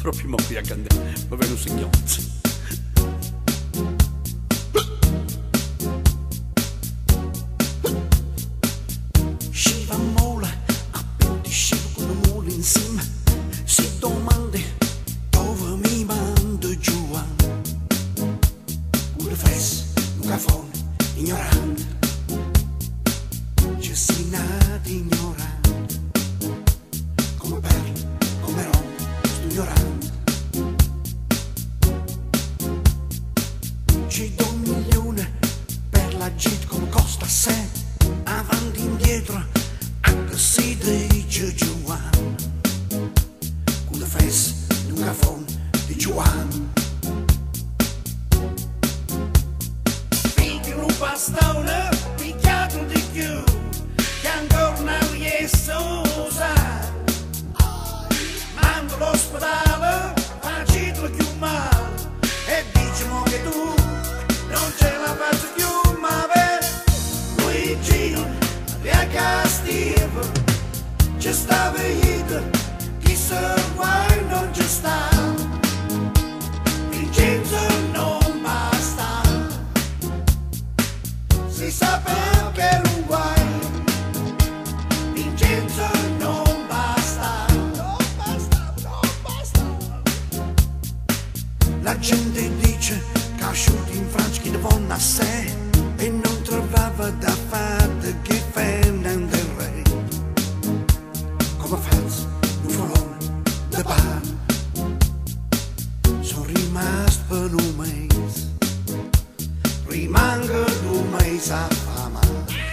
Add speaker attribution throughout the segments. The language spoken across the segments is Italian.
Speaker 1: proprio morì a candela, ma ve lo signozzi. Sciva mola, appetti sciva con la mola insieme, si domandi dove mi mando giù. Pure fes, un cafone, ignorante, ci si nati ignorante, come perle, come rom, sto ignorante. Ci do un milione per la gente come costa a sé, avanti indietro, anche si dice Giovanni, con la fes, un cafone di Giovanni. Bastone picchiato di più che ancora non riesco a usare, mando all'ospedale facitelo più male e diciamo che tu non ce la faccio più, ma Luigi a castigo ci sta venuto, chissà guai non ci sta, Vincenzo non basta. Si sapeva che era un guai, Vincenzo non basta, non basta, non basta. La gente dice che asciutti in Francia che ne vanno a sé e non trovava da fare che Ferdinand del Re. Come faz, un folone de bar, sono rimasto per un mese. Rimango 2 mesi a fama.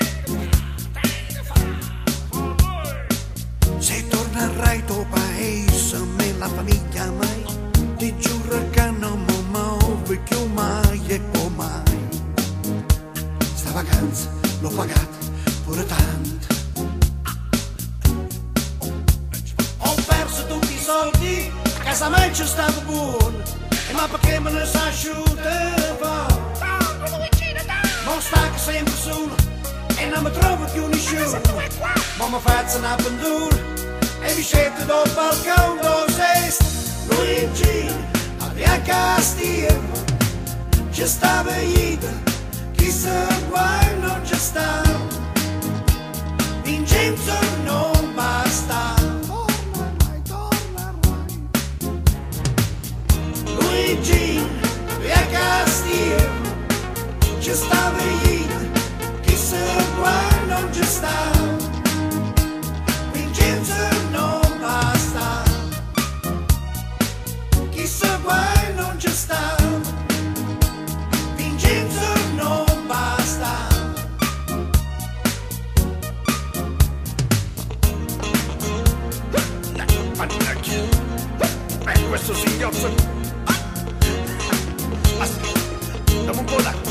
Speaker 1: Se tornerai tuo paese, me la famiglia mai, ti giuro che non mi muovo più mai e poi mai. Sta vacanza l'ho pagata pure tanto. Ho perso tutti i soldi, a casa mai c'è stato buono, e ma perché me ne sa asciutta? Non sta che sempre solo e non mi trovo più nessuno, ma mi faccio una pendura e mi scendo dal balcone dove sei. Luigi a castigo ci sta venuto, chissà guai non ci sta, Vincenzo non basta. Luigi a castigo ci sta venuto, chissà guai non ci sta, Vincenzo non basta, chissà guai non ci sta, Vincenzo non basta. Questo singhiozzo, dammi un po' d'acqua.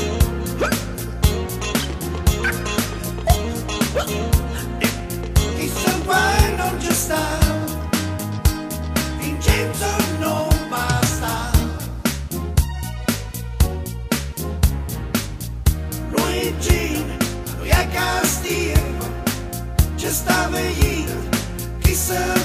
Speaker 1: Chissà guai non ci sta, Vincenzo non basta, Luigi a castigo ci sta venuto, chissà